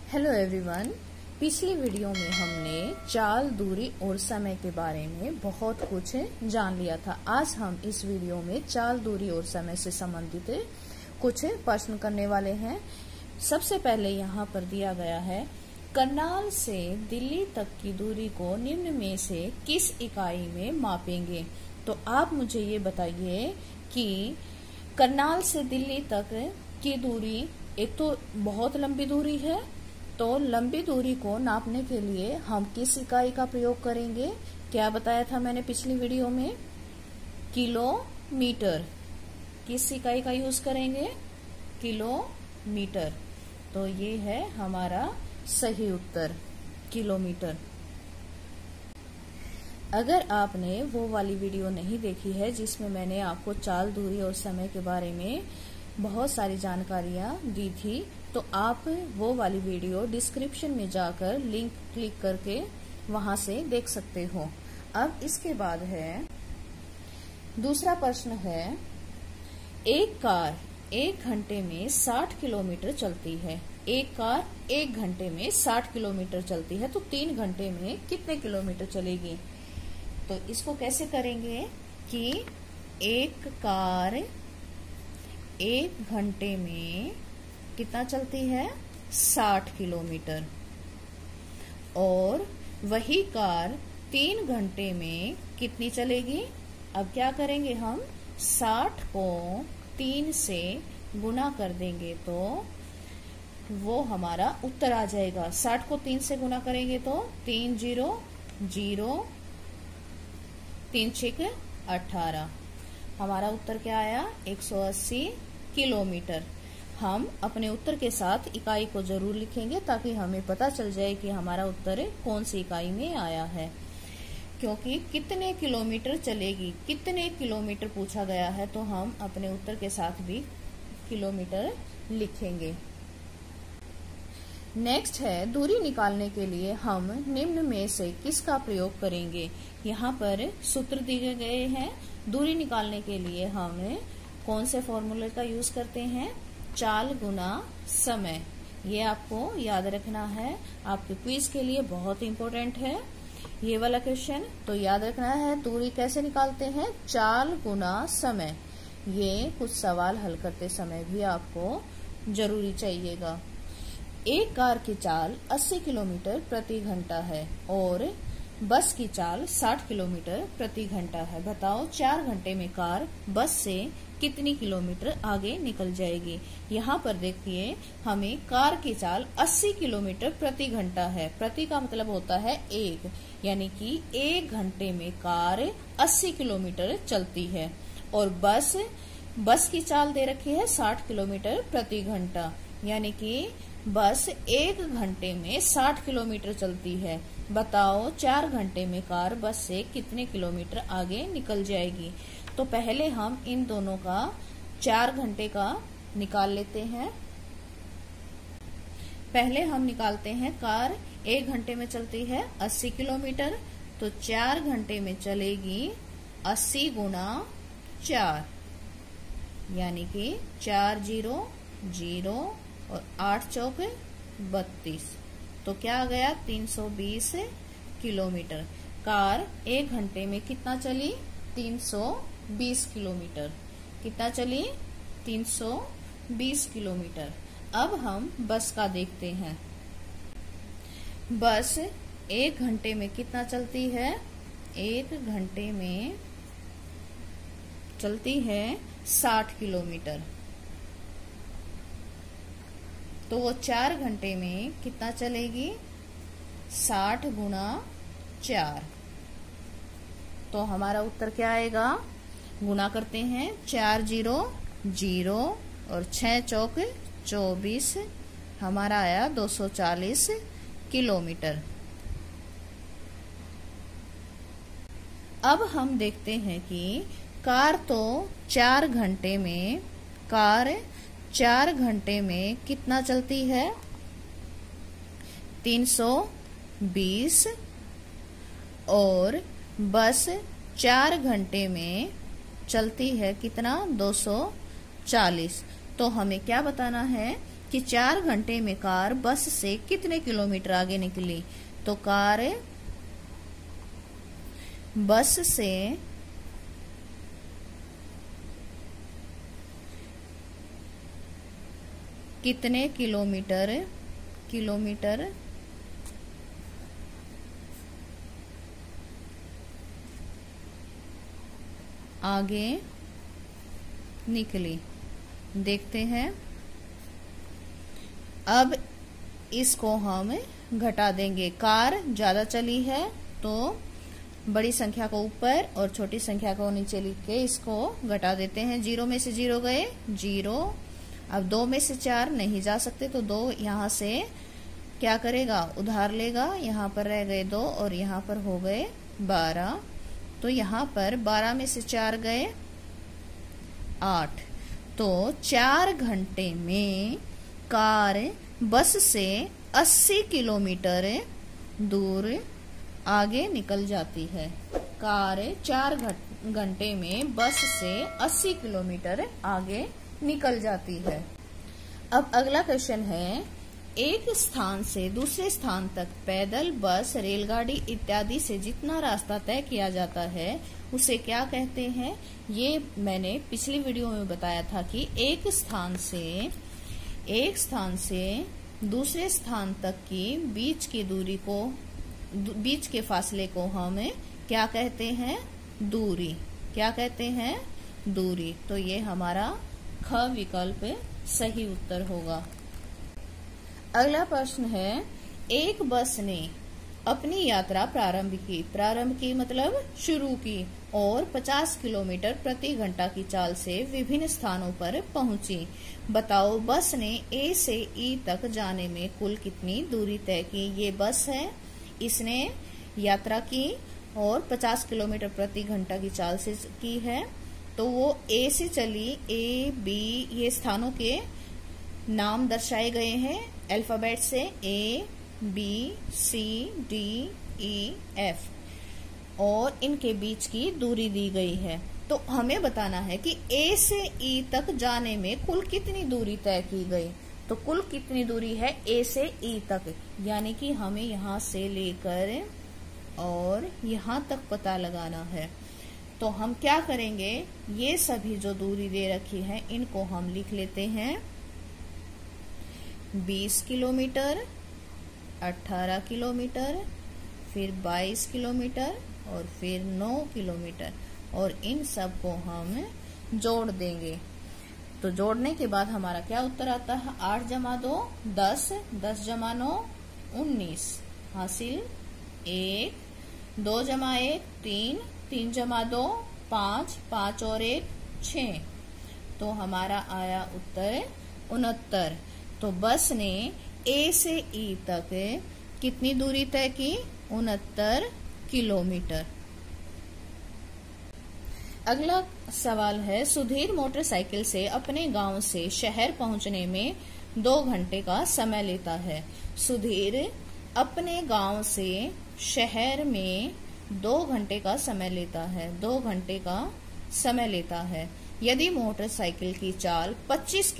Hello everyone. पिछली video में हमने चाल, दूरी और समय के बारे में बहुत कुछ जान लिया था। आज हम इस वीडियो में चाल, दूरी और समय से संबंधित कुछ प्रश्न करने वाले हैं। सबसे पहले यहाँ पर दिया गया है, करनाल से दिल्ली तक की दूरी को निम्न में से किस इकाई में मापेंगे। तो आप मुझे ये बताइए कि करनाल से दिल्ली तक की दूरी एक तो बहुत लंबी दूरी है, तो लंबी दूरी को नापने के लिए हम किस इकाई का प्रयोग करेंगे। क्या बताया था मैंने पिछली वीडियो में? किलोमीटर। किस इकाई का यूज करेंगे? किलोमीटर। तो ये है हमारा सही उत्तर, किलोमीटर। अगर आपने वो वाली वीडियो नहीं देखी है जिसमें मैंने आपको चाल, दूरी और समय के बारे में बहुत सारी जानकारियां दी थी, तो आप वो वाली वीडियो डिस्क्रिप्शन में जाकर लिंक क्लिक करके वहां से देख सकते हो। अब इसके बाद है दूसरा प्रश्न है, एक कार 1 घंटे में 60 किलोमीटर चलती है। एक कार 1 घंटे में 60 किलोमीटर चलती है, तो 3 घंटे में कितने किलोमीटर चलेगी? तो इसको कैसे करेंगे कि एक कार 1 घंटे में कितना चलती है? 60 किलोमीटर। और वही कार 3 घंटे में कितनी चलेगी? अब क्या करेंगे हम? 60 को 3 से गुना कर देंगे तो वो हमारा उत्तर आ जाएगा। 60 को 3 से गुना करेंगे तो 3 0 0 3 6 18। हमारा उत्तर क्या आया? 180 किलोमीटर। हम अपने उत्तर के साथ इकाई को जरूर लिखेंगे ताकि हमें पता चल जाए कि हमारा उत्तर कौन सी इकाई में आया है। क्योंकि कितने किलोमीटर चलेगी, कितने किलोमीटर पूछा गया है, तो हम अपने उत्तर के साथ भी किलोमीटर लिखेंगे। नेक्स्ट है, दूरी निकालने के लिए हम निम्न में से किसका प्रयोग करेंगे। यहाँ पर सूत्र दिए गए हैं। दूरी निकालने के लिए हम कौन से फॉर्मूले का यूज करते हैं? चाल गुना समय। ये आपको याद रखना है, आपके क्विज के लिए बहुत इंपॉर्टेंट है ये वाला क्वेश्चन। तो याद रखना है दूरी कैसे निकालते हैं? चाल गुना समय। ये कुछ सवाल हल करते समय भी आपको जरूरी चाहिएगा। एक कार की चाल 80 किलोमीटर प्रति घंटा है और बस की चाल 60 किलोमीटर प्रति घंटा है। बताओ 4 घंटे में कार बस से कितनी किलोमीटर आगे निकल जाएगी। यहाँ पर देखिए, हमें कार की चाल 80 किलोमीटर प्रति घंटा है। प्रति का मतलब होता है 1, यानी कि 1 घंटे में कार 80 किलोमीटर चलती है। और बस की चाल दे रखी है 60 किलोमीटर प्रति घंटा, यानी कि बस 1 घंटे में 60 किलोमीटर चलती है। बताओ 4 घंटे में कार बस से कितने किलोमीटर आगे निकल जाएगी। तो पहले हम इन दोनों का 4 घंटे का निकाल लेते हैं। पहले हम निकालते हैं, कार 1 घंटे में चलती है 80 किलोमीटर, तो 4 घंटे में चलेगी 80 गुना 4, यानी कि 4 0 0 और 8 चौक 32। तो क्या आ गया? 320 किलोमीटर। कार 1 घंटे में कितना चली? 320 किलोमीटर। कितना चली? 320 किलोमीटर। अब हम बस का देखते हैं। बस 1 घंटे में कितना चलती है? 1 घंटे में चलती है 60 किलोमीटर। तो वो 4 घंटे में कितना चलेगी? 60 गुना 4। तो हमारा उत्तर क्या आएगा? गुना करते हैं, 4 0 0 और 6 चौक 24। हमारा आया 240 किलोमीटर। अब हम देखते हैं कि कार 4 घंटे में कितना चलती है? 320। और बस 4 घंटे में चलती है कितना? 240। तो हमें क्या बताना है कि 4 घंटे में कार बस से कितने किलोमीटर आगे निकली। तो कार बस से कितने किलोमीटर आगे निकली। देखते हैं। अब इसको हम घटा देंगे। कार ज्यादा चली है तो बड़ी संख्या को ऊपर और छोटी संख्या को नीचे लिख के इसको घटा देते हैं। 0 में से 0 गए 0। अब 2 में से 4 नहीं जा सकते तो 2 यहाँ से क्या करेगा, उधार लेगा। यहाँ पर रह गए 2 और यहाँ पर हो गए 12। तो यहाँ पर 12 में से 4 गए 8। तो 4 घंटे में कार बस से 80 किलोमीटर दूर आगे निकल जाती है। कार 4 घंटे में बस से 80 किलोमीटर आगे निकल जाती है। अब अगला क्वेश्चन है, एक स्थान से दूसरे स्थान तक पैदल, बस, रेलगाड़ी इत्यादि से जितना रास्ता तय किया जाता है उसे क्या कहते हैं। ये मैंने पिछली वीडियो में बताया था कि एक स्थान से दूसरे स्थान तक की बीच के फासले को हम क्या कहते हैं, दूरी। क्या कहते हैं, दूरी। तो ये हमारा ख विकल्प सही उत्तर होगा। अगला प्रश्न है, एक बस ने अपनी यात्रा प्रारंभ की मतलब शुरू की और 50 किलोमीटर प्रति घंटा की चाल से विभिन्न स्थानों पर पहुंची। बताओ बस ने ए से ई तक जाने में कुल कितनी दूरी तय की। ये बस है, इसने यात्रा की और 50 किलोमीटर प्रति घंटा की चाल से की है। तो वो ए से चली, ए बी ये स्थानों के नाम दर्शाए गए हैं अल्फाबेट से, A B C D E F, और इनके बीच की दूरी दी गई है। तो हमें बताना है कि ए से ई तक जाने में कुल कितनी दूरी तय की गई। तो कुल कितनी दूरी है ए से ई तक, यानी कि हमें यहाँ से लेकर और यहाँ तक पता लगाना है। तो हम क्या करेंगे, ये सभी जो दूरी दे रखी है इनको हम लिख लेते हैं। 20 किलोमीटर, 18 किलोमीटर, फिर 22 किलोमीटर और फिर 9 किलोमीटर, और इन सब को हम जोड़ देंगे। तो जोड़ने के बाद हमारा क्या उत्तर आता है, 8 जमा 2 10, 10 जमा 9 19, हासिल 1, 2 जमा 1 3, 3 जमा 2 5, 5 और 1 6। तो हमारा आया उत्तर 69। तो बस ने ए से ई तक कितनी दूरी तय की, 69 किलोमीटर। अगला सवाल है, सुधीर मोटरसाइकिल से अपने गांव से शहर पहुंचने में 2 घंटे का समय लेता है। सुधीर अपने गांव से शहर में 2 घंटे का समय लेता है। 2 घंटे का समय लेता है। यदि मोटरसाइकिल की चाल 25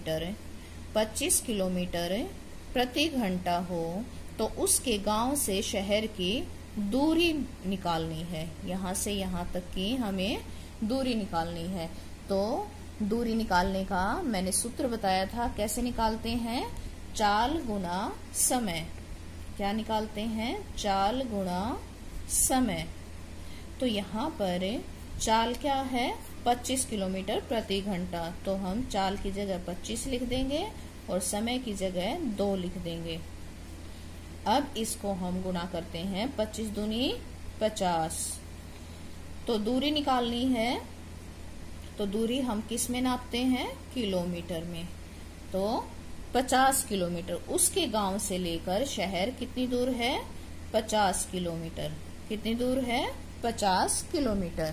किलोमीटर प्रति घंटा हो तो उसके गांव से शहर की दूरी निकालनी है। यहाँ से यहाँ तक की हमें दूरी निकालनी है। तो दूरी निकालने का मैंने सूत्र बताया था, कैसे निकालते हैं, चाल गुना समय। क्या निकालते हैं, चाल गुना समय। तो यहाँ पर चाल क्या है, 25 किलोमीटर प्रति घंटा। तो हम चाल की जगह 25 लिख देंगे और समय की जगह 2 लिख देंगे। अब इसको हम गुना करते हैं, 25 दूनी 50। तो दूरी निकालनी है, तो दूरी हम किस में नापते हैं, किलोमीटर में। तो 50 किलोमीटर, उसके गांव से लेकर शहर कितनी दूर है, 50 किलोमीटर। कितनी दूर है, 50 किलोमीटर।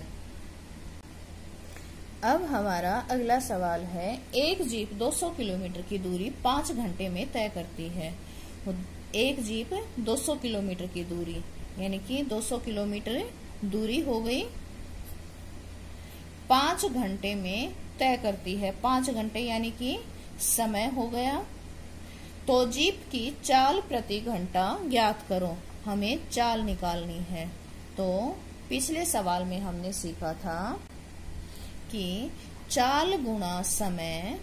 अब हमारा अगला सवाल है, एक जीप 200 किलोमीटर की दूरी 5 घंटे में तय करती है। एक जीप 200 किलोमीटर की दूरी, यानी कि 200 किलोमीटर दूरी हो गई, 5 घंटे में तय करती है। 5 घंटे यानी कि समय हो गया। तो जीप की चाल प्रति घंटा ज्ञात करो। हमें चाल निकालनी है। तो पिछले सवाल में हमने सीखा था कि चाल गुणा समय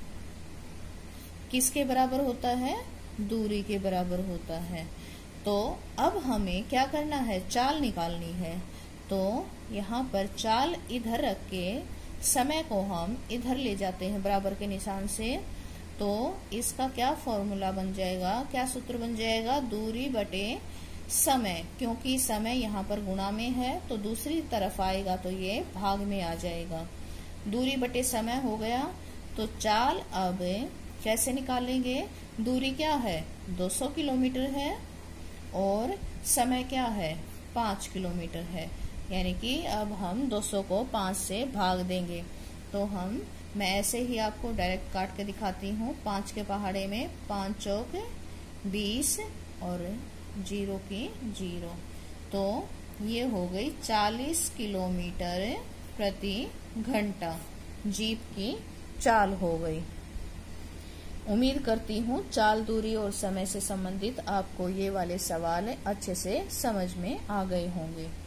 किसके बराबर होता है? दूरी के बराबर होता है। तो अब हमें क्या करना है? चाल निकालनी है। तो यहाँ पर चाल इधर रख के समय को हम इधर ले जाते हैं बराबर के निशान से। तो इसका क्या फॉर्मूला बन जाएगा, क्या सूत्र बन जाएगा? दूरी बटे समय। क्योंकि समय यहाँ पर गुणा में है तो दूसरी तरफ आएगा तो ये भाग में आ जाएगा। दूरी बटे समय हो गया। तो चाल अब कैसे निकालेंगे? दूरी क्या है? 200 किलोमीटर है और समय क्या है? 5 किलोमीटर है। यानी कि अब हम 200 को 5 से भाग देंगे। तो मैं ऐसे ही आपको डायरेक्ट काट के दिखाती हूँ। 5 के पहाड़े में 5 चौक 20 और 0 की 0। तो ये हो गई 40 किलोमीटर प्रति घंटा जीप की चाल हो गई। उम्मीद करती हूँ चाल, दूरी और समय से संबंधित आपको ये वाले सवाल अच्छे से समझ में आ गए होंगे।